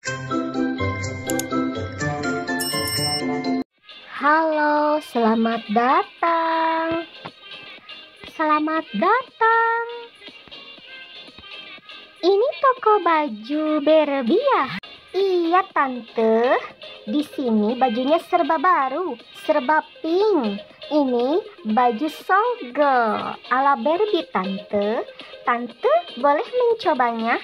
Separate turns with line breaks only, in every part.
Halo, selamat datang. Selamat datang. Ini toko baju Barbie ya? Iya, Tante. Di sini bajunya serba baru, serba pink. Ini baju sogel ala Barbie, Tante. Tante boleh mencobanya?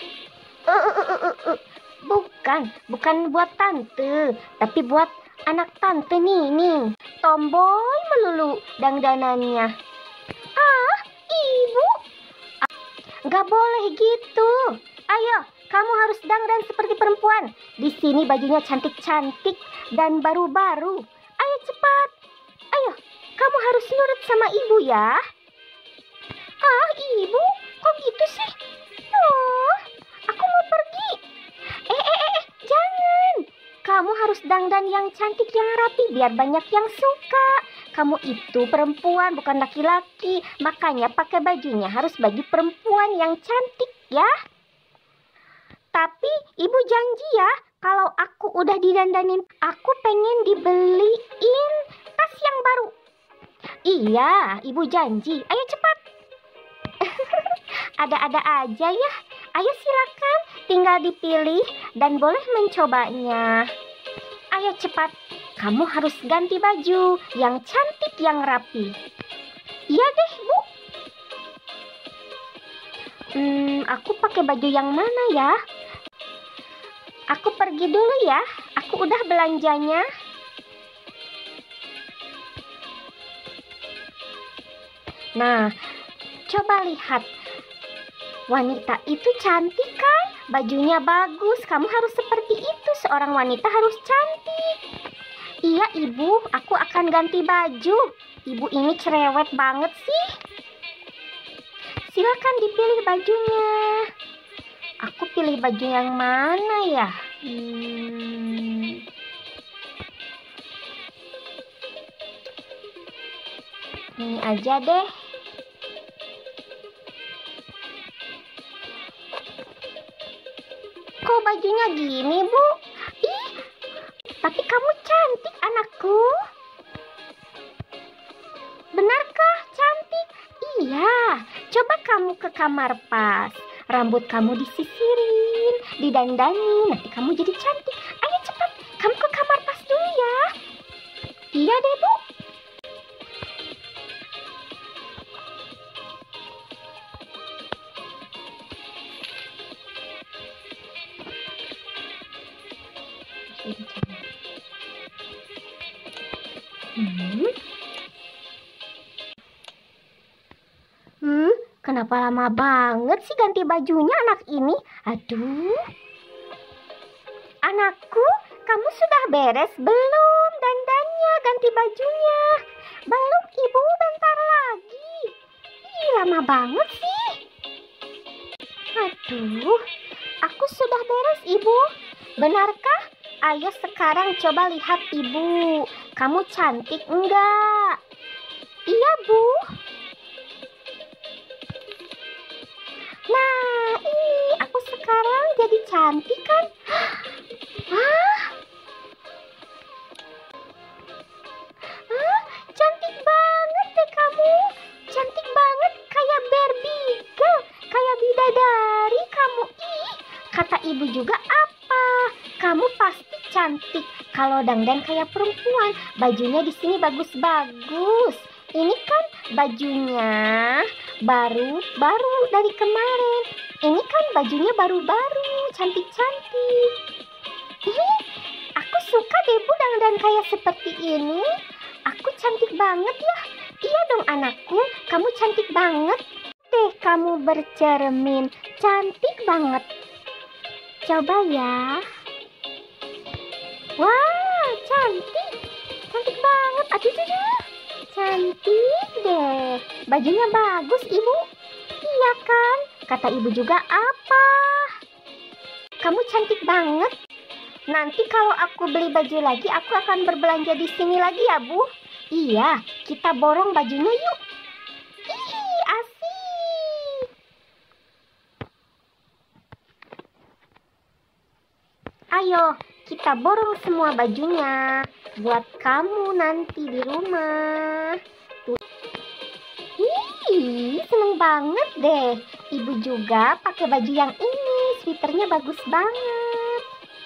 Bukan buat Tante, tapi buat anak Tante nih. Tomboy melulu dandanannya. Ah, Ibu, nggak boleh gitu. Ayo, kamu harus dandan seperti perempuan. Di sini bajunya cantik-cantik dan baru-baru. Ayo cepat. Ayo, kamu harus nurut sama ibu ya. Ah, Ibu, kok gitu sih? Oh, aku mau pergi. Jangan. Kamu harus dandan yang cantik, yang rapi, biar banyak yang suka. Kamu itu perempuan, bukan laki-laki. Makanya pakai bajunya harus bagi perempuan yang cantik ya. Tapi ibu janji ya, kalau aku udah didandanin, aku pengen dibeliin tas yang baru. Iya, ibu janji. Ayo cepat. Ada-ada aja ya. Ayo silakan, tinggal dipilih dan boleh mencobanya. Ayo cepat, kamu harus ganti baju yang cantik, yang rapi. Iya deh, Bu. Aku pakai baju yang mana ya? Aku pergi dulu ya. Aku udah belanjanya. Nah, coba lihat. Wanita itu cantik kan? Bajunya bagus. Kamu harus seperti itu. Seorang wanita harus cantik. Iya, Ibu. Aku akan ganti baju. Ibu ini cerewet banget sih. Silakan dipilih bajunya. Aku pilih baju yang mana ya? Ini aja deh. Kok bajunya gini, Bu? Ih, tapi kamu cantik, anakku. Benarkah cantik? Iya. Coba kamu ke kamar pas. Rambut kamu disisirin, didandani, nanti kamu jadi cantik. Ayo cepat, kamu ke kamar pas dulu ya. Iya deh, Bu. Kenapa lama banget sih ganti bajunya anak ini? Aduh. Anakku, kamu sudah beres belum dandannya, ganti bajunya? Belum, Ibu, bentar lagi. Ih, lama banget sih. Aduh, aku sudah beres, Ibu. Benarkah? Ayo sekarang coba lihat, Ibu. Kamu cantik enggak? Iya, Bu. Nah, ini aku sekarang jadi cantik kan? Cantik banget deh kamu. Cantik banget, kayak Barbie girl, kayak bidadari kamu. Ih, kata ibu juga apa? Kamu pasti cantik kalau dandan kayak perempuan. Bajunya di sini bagus-bagus. Ini kan bajunya baru dari kemarin. Ini kan bajunya baru-baru, cantik-cantik. Ih, aku suka deh Bu dandan kayak seperti ini. Aku cantik banget ya. Iya dong anakku, kamu cantik banget. Deh kamu bercermin, cantik banget. Coba ya. Wah, cantik. Cantik banget. Aduh. Cantik deh. Bajunya bagus, Ibu. Iya kan? Kata Ibu juga apa? Kamu cantik banget. Nanti kalau aku beli baju lagi, aku akan berbelanja di sini lagi ya, Bu. Iya, kita borong bajunya yuk. Ih, asik. Ayo, kita borong semua bajunya buat kamu nanti di rumah. Tuh. Ih, seneng banget deh. Ibu juga pakai baju yang ini. Sweaternya bagus banget.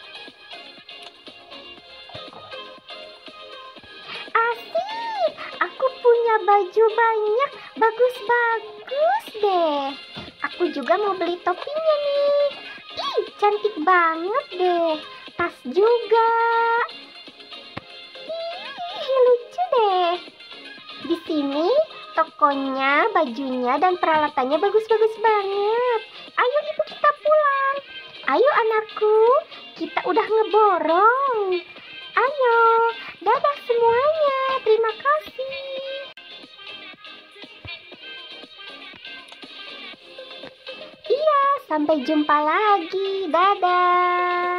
Asik, aku punya baju banyak. Bagus-bagus deh. Aku juga mau beli topinya nih. Ih, cantik banget deh. Tas juga. Ih, lucu deh. Di sini tokonya, bajunya, dan peralatannya bagus-bagus banget. Ayo ibu, kita pulang. Ayo anakku, kita udah ngeborong. Ayo, dadah semuanya. Terima kasih. Iya, sampai jumpa lagi. Dadah.